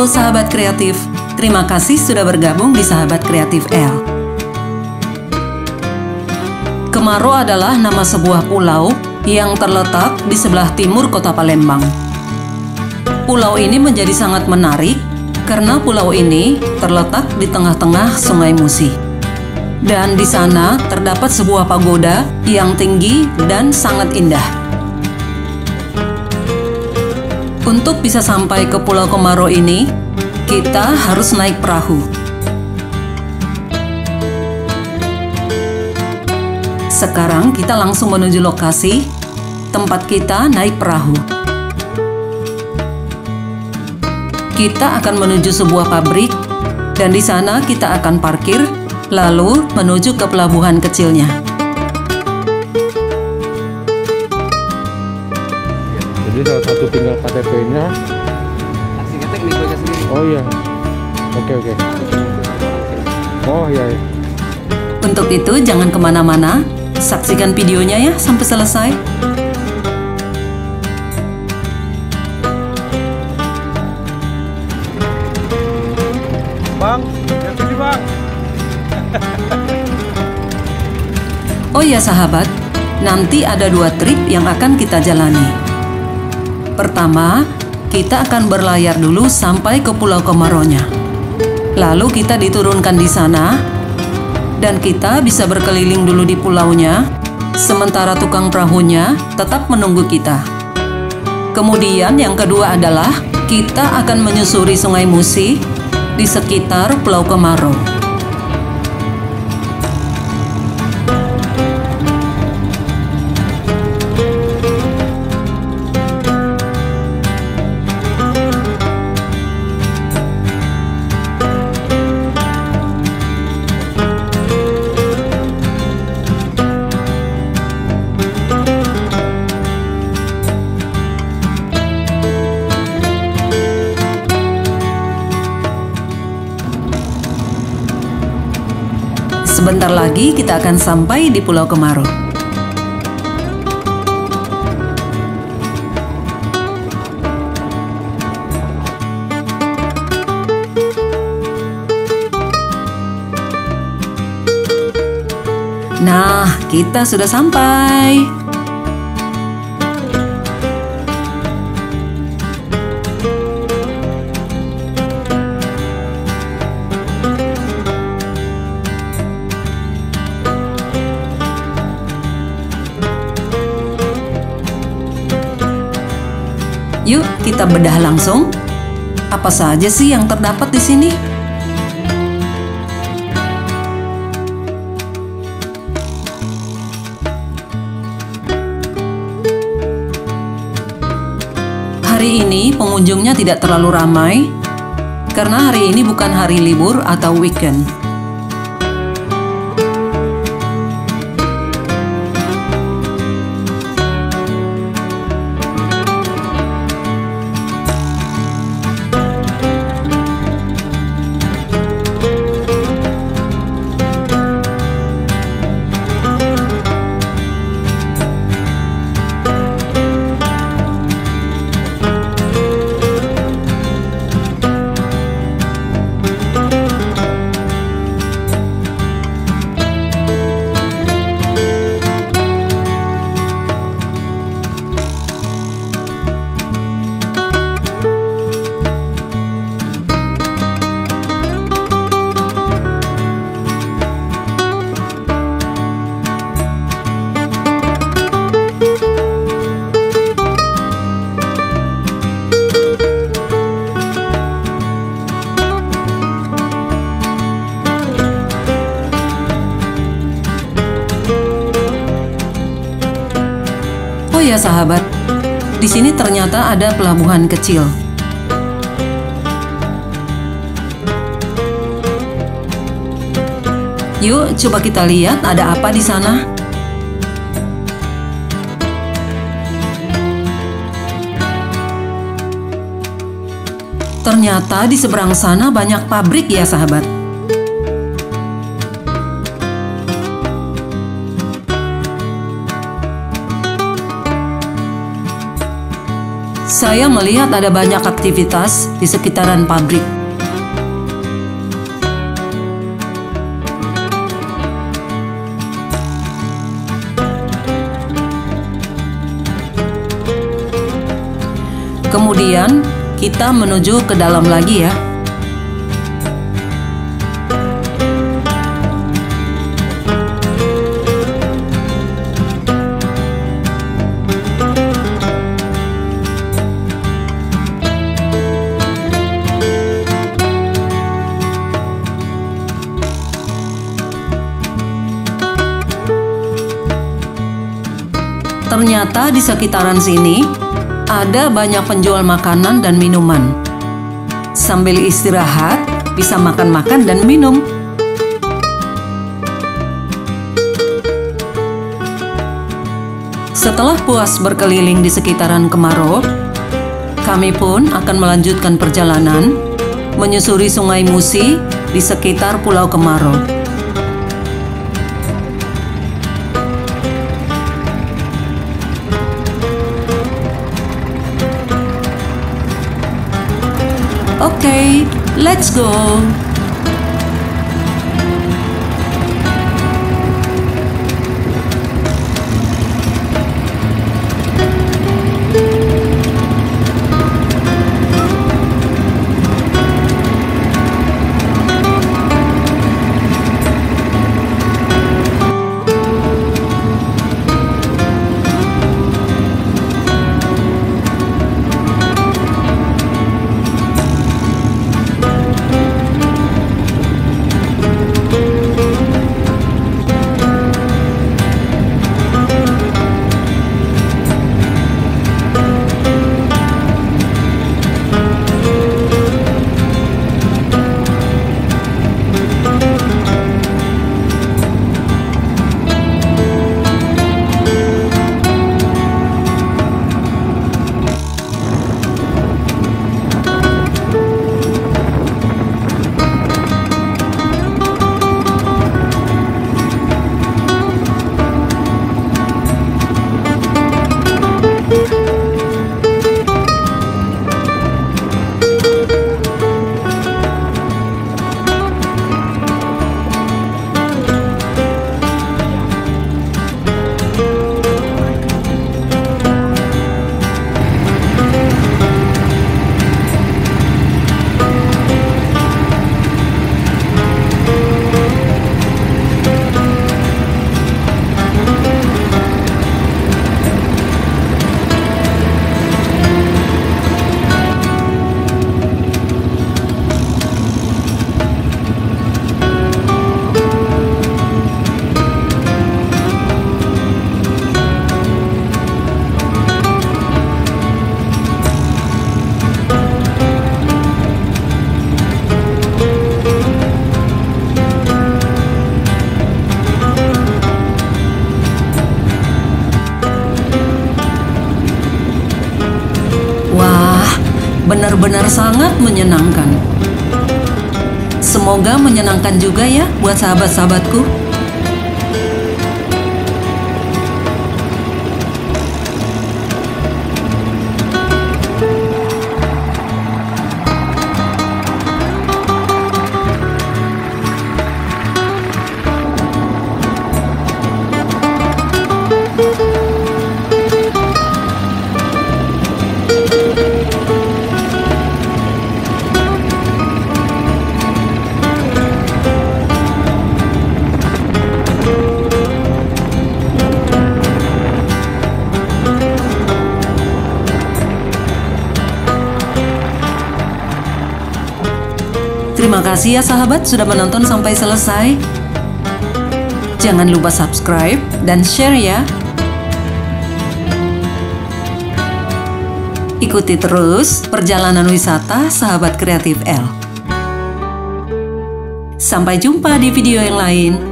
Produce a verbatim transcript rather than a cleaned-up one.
sahabat kreatif, terima kasih sudah bergabung di Sahabat Kreatif L. Kemaro adalah nama sebuah pulau yang terletak di sebelah timur kota Palembang. Pulau ini menjadi sangat menarik karena pulau ini terletak di tengah-tengah Sungai Musi. Dan di sana terdapat sebuah pagoda yang tinggi dan sangat indah. Untuk bisa sampai ke Pulau Kemaro ini, kita harus naik perahu. Sekarang kita langsung menuju lokasi tempat kita naik perahu. Kita akan menuju sebuah pabrik dan di sana kita akan parkir lalu menuju ke pelabuhan kecilnya. Jadi salah satu tinggal K T P-nya. Taksi ketek nih gue sendiri. Oh iya. Oke oke. Oh iya. iya. Untuk itu jangan kemana-mana, saksikan videonya ya sampai selesai. Bang, yang sini bang. Oh ya sahabat, nanti ada dua trip yang akan kita jalani. Pertama, kita akan berlayar dulu sampai ke Pulau Kemaronya. Lalu kita diturunkan di sana, dan kita bisa berkeliling dulu di pulaunya, sementara tukang perahunya tetap menunggu kita. Kemudian yang kedua adalah, kita akan menyusuri Sungai Musi di sekitar Pulau Kemaro. Sebentar lagi kita akan sampai di Pulau Kemaro. Nah, kita sudah sampai. Yuk, kita bedah langsung. Apa saja sih yang terdapat di sini? Hari ini pengunjungnya tidak terlalu ramai karena hari ini bukan hari libur atau weekend. Oh ya sahabat, di sini ternyata ada pelabuhan kecil. Yuk, coba kita lihat ada apa di sana. Ternyata di seberang sana banyak pabrik ya sahabat. saya melihat ada banyak aktivitas di sekitaran pabrik. Kemudian kita menuju ke dalam lagi ya. Ternyata di sekitaran sini ada banyak penjual makanan dan minuman. Sambil istirahat, bisa makan-makan dan minum. Setelah puas berkeliling di sekitaran Kemarau, kami pun akan melanjutkan perjalanan menyusuri Sungai Musi di sekitar Pulau Kemarau. Oke, let's go. Benar-benar sangat menyenangkan. Semoga menyenangkan juga ya buat sahabat-sahabatku. Terima kasih ya sahabat sudah menonton sampai selesai. Jangan lupa subscribe dan share ya. Ikuti terus perjalanan wisata sahabat kreatif L. Sampai jumpa di video yang lain.